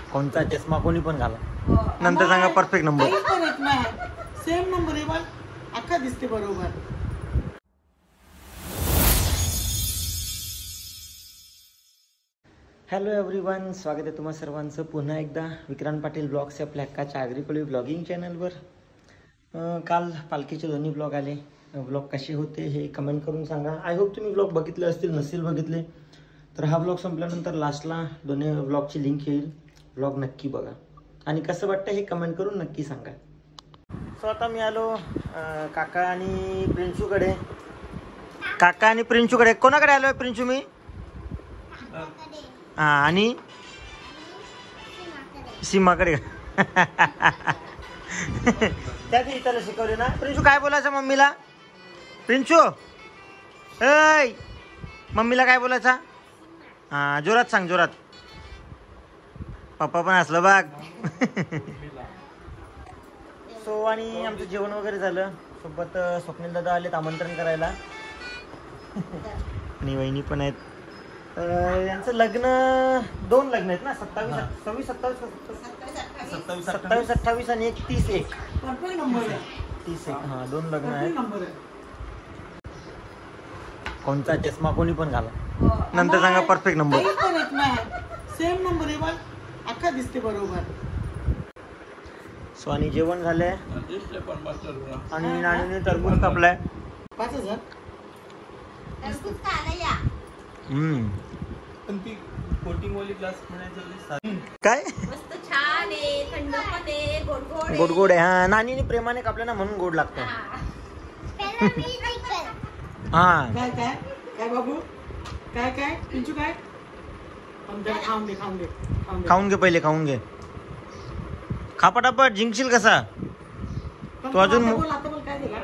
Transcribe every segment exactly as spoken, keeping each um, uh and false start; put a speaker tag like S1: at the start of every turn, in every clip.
S1: कोणता चष्मा कोणी पण घाला, नंतर सांगा परफेक्ट नंबर.
S2: सेम नंबर आहे बघ, अख्खा दिसते बरोबर.
S1: हॅलो एव्हरीवन, स्वागत आहे तुम्हा सर्वांचं पुन्हा एकदा विक्रांत पाटील ब्लॉग्स आपल्या हक्काच्या आगरीकोळी ब्लॉगिंग चॅनलवर. काल पालखीचे दोन्ही ब्लॉग आले. ब्लॉग कसे होते हे कमेंट करून सांगा. आय होप तुम्ही ब्लॉग बघितले असतील. नसेल बघितले तर हा ब्लॉग संपल्यानंतर लास्टला दोन्ही ब्लॉगची लिंक येईल. ब्लॉग नक्की बघा आणि कसं वाटतं हे कमेंट करून नक्की सांगा. सो आता मी आलो काका आणि प्रिन्सूकडे. काका आणि प्रिन्सूकडे कोणाकडे आलो आहे प्रिन्सू मी? हां, आणि सीमाकडे. त्या त्याला शिकवले ना. प्रिन्सू काय बोलायचं मम्मीला? प्रिन्सू ऐ मम्मीला काय बोलायचा? हां, जोरात सांग, जोरात. पप्पा पण असलं बघ. सो आणि आमचं जेवण वगैरे झालं. सोबत स्वप्नील दादा आलेत आमंत्रण करायला आणि वहिनी पण आहेत. यांचं लग्न दोन लग्न आहेत ना, सत्तावीस सव्वीस सत्तावीस सत्तावीस सत्तावीस अठ्ठावीस आणि एक तीस एक तीस एक हा दोन लग्न आहेत. कोणता चष्मा कोणी पण घाला, नंतर सांगा परफेक्ट नंबर.
S2: सेम नंबर आहे बघ, अख्खा दिसते बरोबर.
S1: सो आणि जेवण झालंय आणि नाणीने टरबूज कापलाय.
S2: पाच हजार
S1: हम्म
S3: पण ती कोटिंग वाली ग्लास म्हणायचं
S1: काय
S4: मस्त छान आहे, थंड पण आहे, गोड गोड
S1: गोड गोड आहे. हा, नानीने प्रेमाने कापलं ना म्हणून गोड लागतं. हा
S2: काय काय काय बाबू काय काय पिंचू काय खाऊन दे खाऊन दे
S1: खाऊन घे, पहिले खाऊन घे. खा पटापट, जिंकशील कसा तू अजून.
S2: आता बोल काय दिला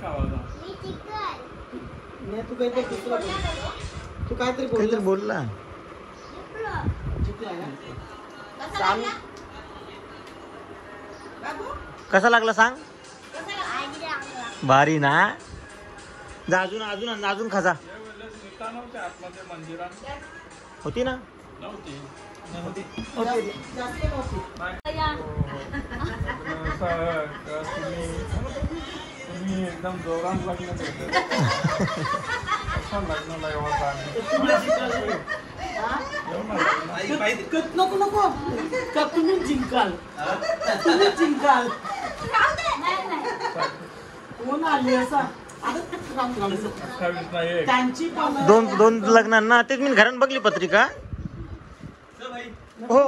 S2: तू काहीतरी दुसरा बोल. तू काहीतरी
S1: काहीतरी बोलला. कसा लागला सांग. भारी ना. जा अजून अजून अजून खाजा. होती ना.
S3: एकदम जोरात लग्न
S2: नको नको का तुम्ही जिंकाल, तुम्ही जिंकाल. कोण आली असा त्यांची
S1: दोन दोन लग्नांना तेच मी घरात बघली पत्रिका. हो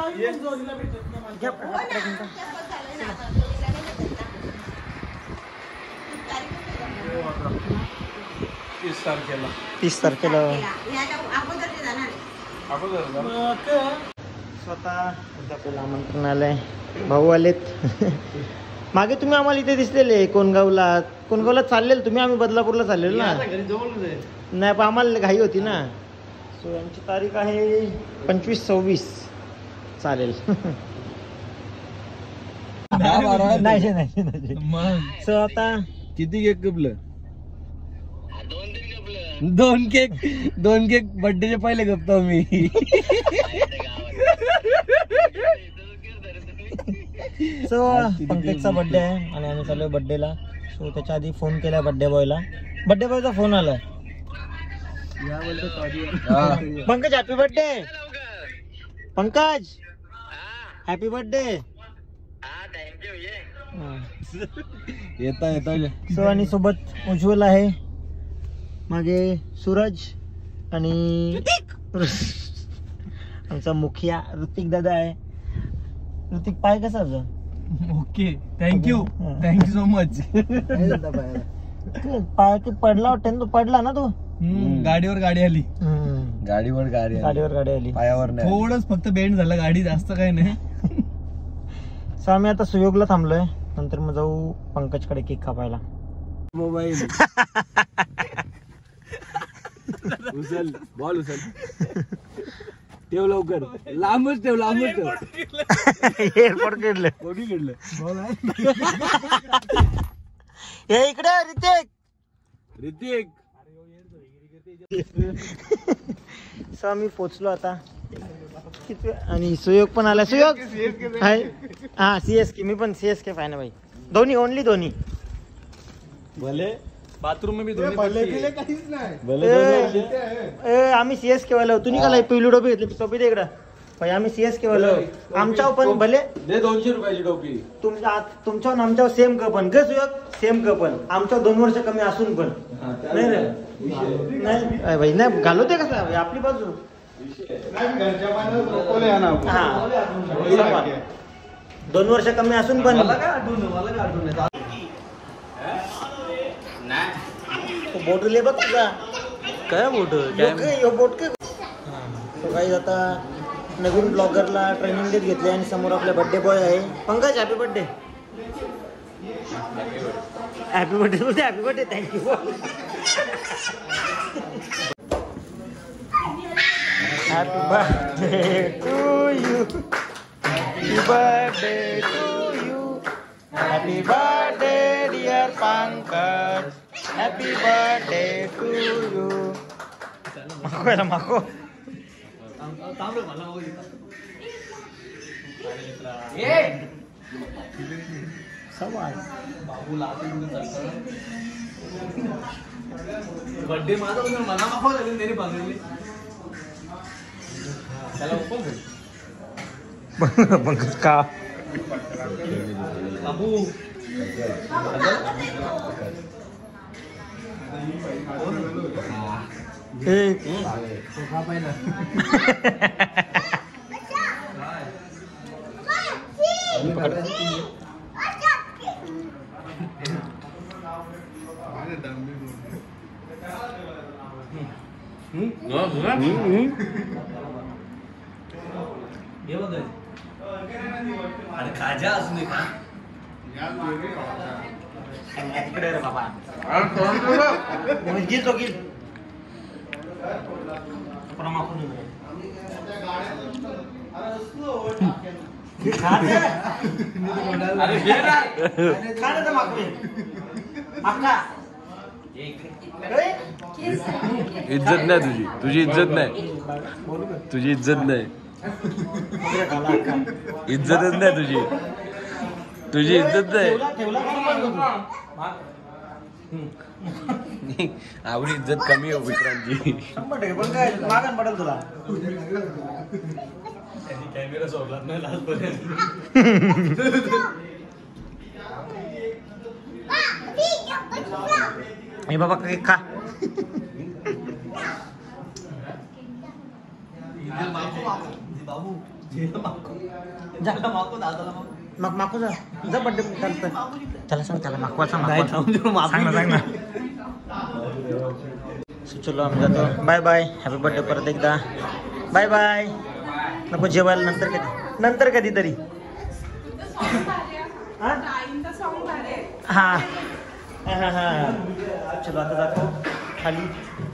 S3: तीस तारखेला
S1: तीस तारखेला स्वतः आपल्याला आमंत्रण आलंय. भाऊ आलेत. मागे तुम्ही आम्हाला इथे दिसलेले कोणगावला. कोणगावला चाललेल तुम्ही, आम्ही बदलापूरला चाललेलो ना. नाही पण आम्हाला घाई होती ना. सो यांची तारीख आहे पंचवीस सव्वीस. चालेल. नाही नाही. सो आता
S3: किती केक कपलं? दोन केक दोन केक बर्थडेचे पहिले गपतो मी.
S1: सो पंकजचा बर्थडे आहे आणि आम्ही चालू बर्थडेला. सो त्याच्या आधी फोन केला बर्थडे बॉयला. बर्थडे बॉयचा फोन आलाय. Pankaj happy birthday. Pankaj happy birthday.
S3: येता येता.
S1: सो आणि सोबत उज्ज्वल आहे, मागे सूरज आणि आमचा मुखिया ऋतिक दादा आहे. ऋतिक पाय कसा?
S3: Okay, thank you thank you so much.
S1: पाय की पडला वाटतं ना तू. पडला ना तू.
S3: गाडीवर गाडी आली.
S5: गाडीवर गाडी
S1: गाडीवर गाडी आली.
S5: पायावर नाही.
S3: थोडंच फक्त बेंड झालं गाडी, जास्त काही नाही.
S1: सो आम्ही आता सुयोगला थांबलोय. नंतर मग जाऊ पंकजकडे केक कापायला.
S5: मोबाईल उचल, बॉल उचल. ठेव लवकर, लांबच ठेव, लांबच ठेव.
S1: एअरपोर्ट केलं
S5: कोणी केलं
S1: हे इकडे. ऋतिक
S5: ऋतिक
S1: सो आम्ही पोचलो आता. किती आणि सुयोग पण आला. सुयोग आहे हा सीएसके. मी पण सीएसके फॅन आहे भाई. धोनी ओनली धोनी.
S5: भले
S3: बाथरूम में भी
S2: ते
S3: धोनी
S2: भले
S3: पडती
S2: बिले
S3: है.
S2: काहीच नाही.
S5: भले
S1: ए,
S5: दोन्ही
S1: ए, आम्ही सीएसके वाला तुम्ही का पिवली टोपी घेतली टोपी दे इकडं भाई. आम्ही सीएसके वाला आमच्यावर पण भले
S5: दे दोनशे रुपयाची टोपी.
S1: तुमच्या तुमच्यावर आमच्यावर सेम कपन ग सुयोग सेम कपन आमच्यावर दोन वर्ष कमी असून पण नाही रे नाही अरे भाई नाही घालू ते कसं भाई, आपली बाजू
S2: नाही, घरच्या मानानं रोखवले आहे ना आपण.
S1: हा समान. दोन वर्ष कमी असून पण
S3: मला काय आठवण मला काय आठवण आहे.
S1: बोट ले बघ तुझा
S3: काय बोट
S1: बोट काय तो काही आता नवीन ब्लॉगरला ट्रेनिंग देत घेतली आणि समोर आपला बर्थडे बॉय आहे Pankaj. Happy birthday. Happy birthday बोलते. Happy birthday. Thank you. Happy birthday to you. Happy birthday to you. Happy birthday dear Pankaj. Happy birthday to you. माको याला माको.
S3: बर्थडे माझा पण मला माफव लागेल त्यांनी बांधलेली. त्याला ओपन कर
S1: पंकज का
S3: बाबू.
S1: हे
S3: हे बघ अरे खाजा असू दे का.
S1: तिकडे रे बाबा. मुलगी तो गिल
S5: इज्जत नाही तुझी. तुझी इज्जत नाही. तुझी इज्जत नाही. इज्जतच नाही तुझी. तुझी इज्जत नाही. आवडी इज्जत कमी आहे विक्रांतची.
S1: पण काय मागण पडेल तुला.
S3: कॅमेरा सोडला नाही लाजपर्यंत.
S1: हे बाबा काही खा.
S3: बाबू
S1: जा
S3: माको दादाला माको.
S1: मग माकू जा जा बड्डे त्याला सांग त्याला माकवाचा
S3: नाही,
S1: माकवा
S3: थांब, थांब,
S1: सांग ना सांग ना. सो चलो आम्ही जातो. Bye bye. हॅपी बर्थडे परत एकदा. Bye bye. नको जेवायला नंतर कधी नंतर कधीतरी. हा हा हा हा. चलो आता जातो खाली.